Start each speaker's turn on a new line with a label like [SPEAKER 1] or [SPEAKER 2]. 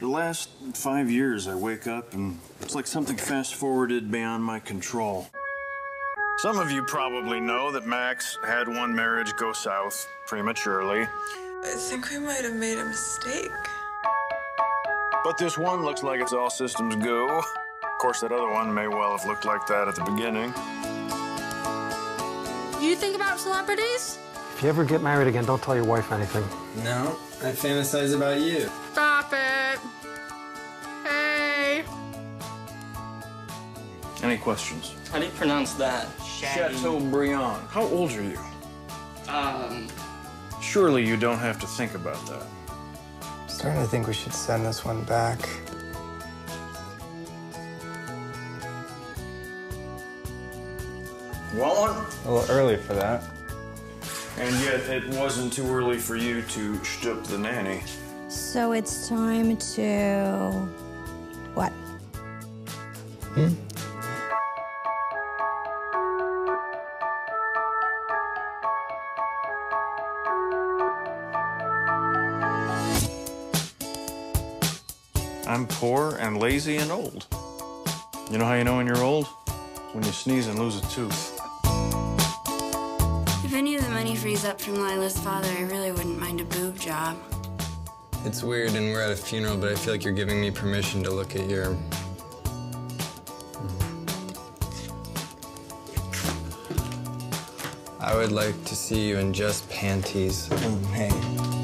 [SPEAKER 1] The last 5 years, I wake up and it's like something fast-forwarded beyond my control. Some of you probably know that Max had one marriage go south prematurely.
[SPEAKER 2] I think we might have made a mistake.
[SPEAKER 1] But this one looks like it's all systems go. Of course, that other one may well have looked like that at the beginning.
[SPEAKER 3] You think about celebrities?
[SPEAKER 4] If you ever get married again, don't tell your wife anything.
[SPEAKER 5] No, I fantasize about you.
[SPEAKER 3] Stop it. Hey.
[SPEAKER 1] Any questions?
[SPEAKER 6] How do you pronounce that?
[SPEAKER 1] Chateaubriand. How old are you? Surely you don't have to think about that.
[SPEAKER 5] I'm starting to think we should send this one back.
[SPEAKER 1] Want one?
[SPEAKER 5] A little early for that.
[SPEAKER 1] And yet it wasn't too early for you to shtup the nanny.
[SPEAKER 7] So it's time to... what?
[SPEAKER 1] I'm poor and lazy and old. You know how you know when you're old? When you sneeze and lose a tooth.
[SPEAKER 8] If any of the money frees up from Lila's father, I really wouldn't mind a boob job.
[SPEAKER 5] It's weird and we're at a funeral, but I feel like you're giving me permission to look at your... I would like to see you in just panties. Hey.